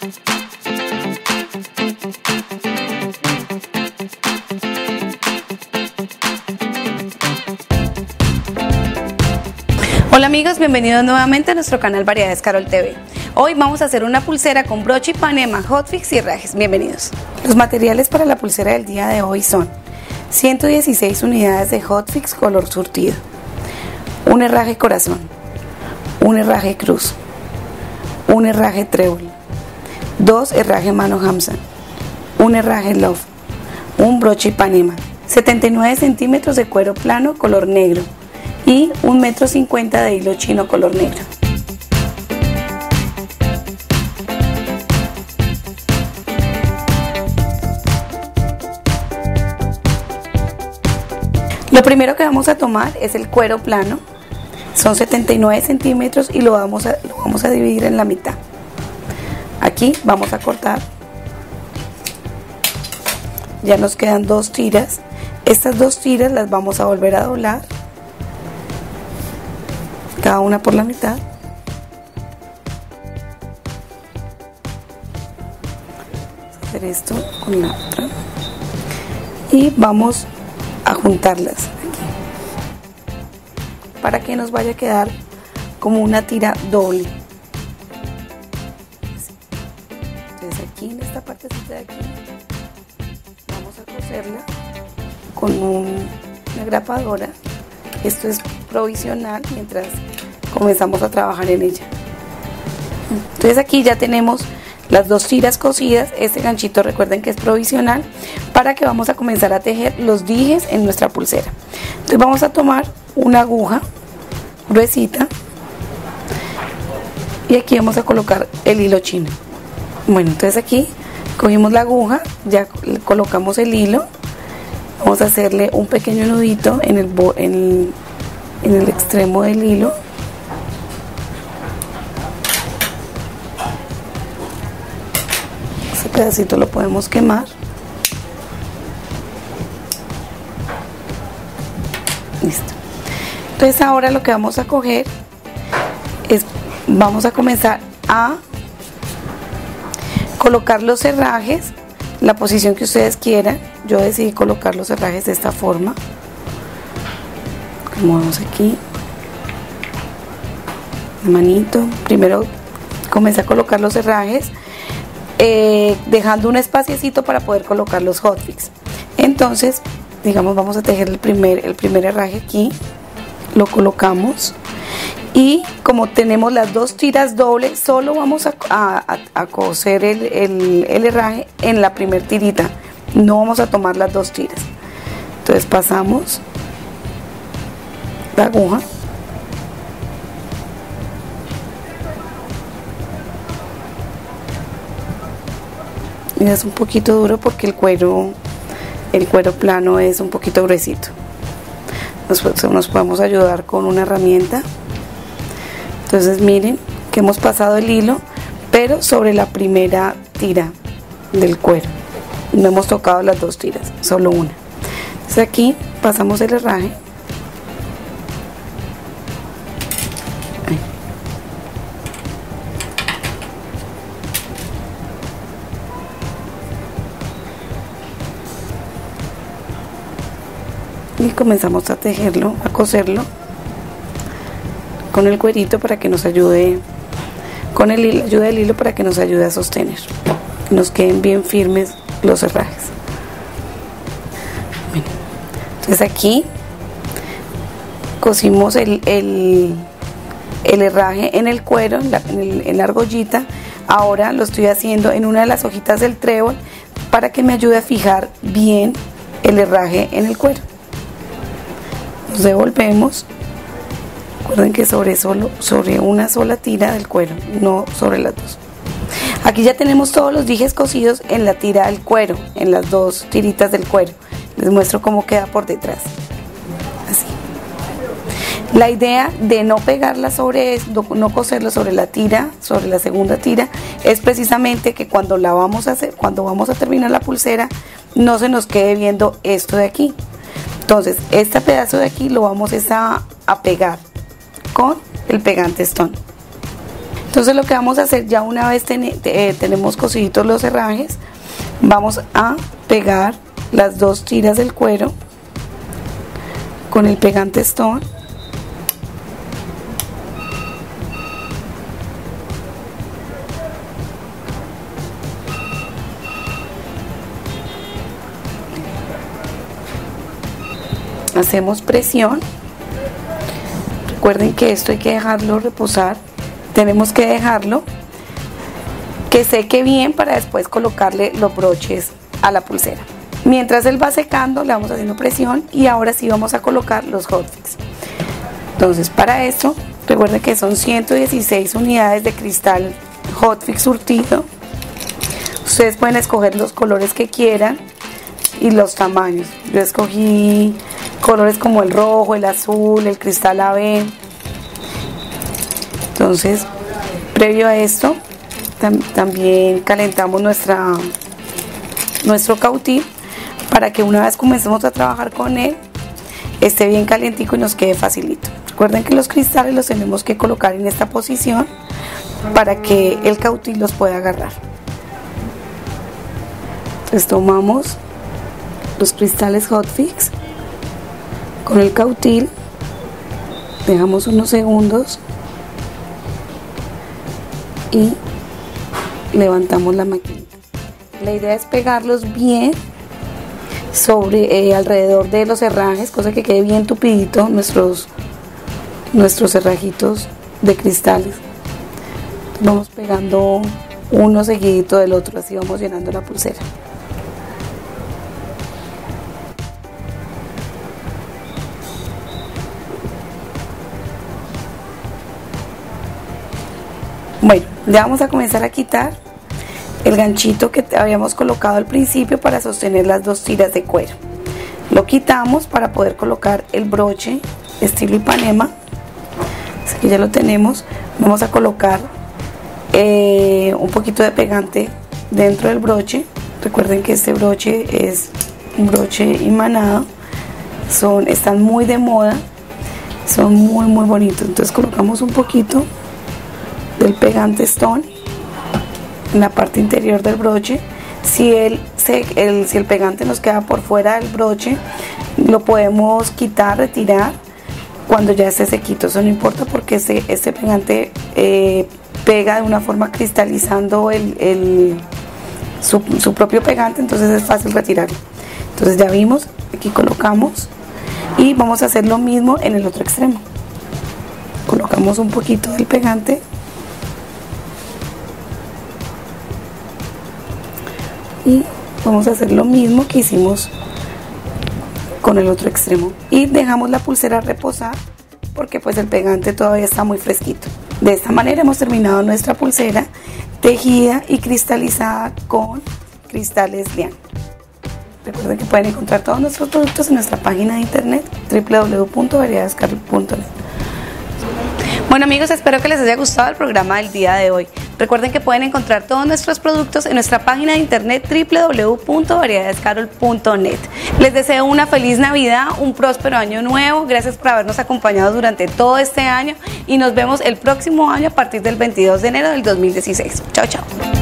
Hola amigos, bienvenidos nuevamente a nuestro canal Variedades Carol TV. Hoy vamos a hacer una pulsera con broche y panema, hotfix y herrajes. Bienvenidos. Los materiales para la pulsera del día de hoy son 116 unidades de hotfix color surtido, un herraje corazón, un herraje cruz, un herraje trébol, dos herraje mano Hamsan, un herraje love, un broche y panema, 79 centímetros de cuero plano color negro y 1,50 m de hilo chino color negro. Lo primero que vamos a tomar es el cuero plano, son 79 centímetros y lo vamos a dividir en la mitad. Aquí vamos a cortar, ya nos quedan dos tiras, estas dos tiras las vamos a volver a doblar, cada una por la mitad. Vamos a hacer esto con la otra y vamos a juntarlas aquí para que nos vaya a quedar como una tira doble. Entonces aquí en esta partecita de aquí vamos a coserla con una grapadora. Esto es provisional mientras comenzamos a trabajar en ella. Entonces aquí ya tenemos las dos tiras cosidas. Este ganchito recuerden que es provisional para que vamos a comenzar a tejer los dijes en nuestra pulsera. Entonces vamos a tomar una aguja gruesita y aquí vamos a colocar el hilo chino. Bueno, entonces aquí cogimos la aguja, ya colocamos el hilo, vamos a hacerle un pequeño nudito en el extremo del hilo. Ese pedacito lo podemos quemar. Listo. Entonces ahora lo que vamos a coger es, vamos a comenzar a colocar los herrajes, la posición que ustedes quieran. Yo decidí colocar los herrajes de esta forma. Acomodamos aquí la manito. Primero comencé a colocar los herrajes, dejando un espaciecito para poder colocar los hotfix. Entonces, digamos, vamos a tejer el primer herraje aquí, lo colocamos y como tenemos las dos tiras dobles, solo vamos a coser el herraje en la primera tirita, no vamos a tomar las dos tiras. Entonces pasamos la aguja y es un poquito duro porque el cuero plano es un poquito gruesito. Nos podemos ayudar con una herramienta. Entonces miren que hemos pasado el hilo pero sobre la primera tira del cuero, no hemos tocado las dos tiras, solo una. Entonces aquí pasamos el herraje. Y comenzamos a tejerlo, a coserlo con el cuerito para que nos ayude, con la ayuda del hilo para que nos ayude a sostener, que nos queden bien firmes los herrajes. Bueno, entonces aquí cosimos el herraje en el cuero, en la argollita. Ahora lo estoy haciendo en una de las hojitas del trébol para que me ayude a fijar bien el herraje en el cuero. Nos devolvemos, recuerden que sobre una sola tira del cuero, no sobre las dos. Aquí ya tenemos todos los dijes cosidos en la tira del cuero, en las dos tiritas del cuero. Les muestro cómo queda por detrás, así. La idea de no pegarla no coserla sobre la tira, sobre la segunda tira, es precisamente que cuando vamos a terminar la pulsera, no se nos quede viendo esto de aquí. Entonces este pedazo de aquí lo vamos a pegar con el pegante Stone. Entonces lo que vamos a hacer, ya una vez tenemos cosiditos los herrajes, vamos a pegar las 2 tiras del cuero con el pegante Stone. Hacemos presión. Recuerden que esto hay que dejarlo reposar. Tenemos que dejarlo que seque bien para después colocarle los broches a la pulsera. Mientras él va secando, le vamos haciendo presión y ahora sí vamos a colocar los hotfix. Entonces, para esto, recuerden que son 116 unidades de cristal hotfix surtido. Ustedes pueden escoger los colores que quieran y los tamaños. Yo escogí colores como el rojo, el azul, el cristal AB. Entonces, previo a esto, también calentamos nuestro cautín para que una vez comencemos a trabajar con él, esté bien calientico y nos quede facilito. Recuerden que los cristales los tenemos que colocar en esta posición para que el cautín los pueda agarrar. Entonces tomamos los cristales hotfix con el cautín, dejamos unos segundos y levantamos la maquinita. La idea es pegarlos bien sobre alrededor de los herrajes, cosa que quede bien tupidito nuestros herrajitos de cristales. Vamos pegando uno seguidito del otro, así vamos llenando la pulsera. Bueno, ya vamos a comenzar a quitar el ganchito que habíamos colocado al principio para sostener las 2 tiras de cuero. Lo quitamos para poder colocar el broche estilo Ipanema. Así que ya lo tenemos. Vamos a colocar un poquito de pegante dentro del broche. Recuerden que este broche es un broche imanado. Están muy de moda. Son muy bonitos. Entonces colocamos un poquito del pegante Stone en la parte interior del broche. Si el pegante nos queda por fuera del broche, lo podemos quitar, retirar cuando ya esté sequito. Eso no importa porque este pegante pega de una forma cristalizando su propio pegante, entonces es fácil retirarlo. Entonces ya vimos, aquí colocamos y vamos a hacer lo mismo en el otro extremo. Colocamos un poquito del pegante y vamos a hacer lo mismo que hicimos con el otro extremo y dejamos la pulsera reposar porque pues el pegante todavía está muy fresquito. De esta manera hemos terminado nuestra pulsera tejida y cristalizada con cristales Lian. Recuerden que pueden encontrar todos nuestros productos en nuestra página de internet www.variedadescarol.net. Bueno amigos, espero que les haya gustado el programa del día de hoy. Recuerden que pueden encontrar todos nuestros productos en nuestra página de internet www.variedadescarol.net. Les deseo una feliz Navidad, un próspero año nuevo. Gracias por habernos acompañado durante todo este año y nos vemos el próximo año a partir del 22 de enero del 2016. Chao, chao.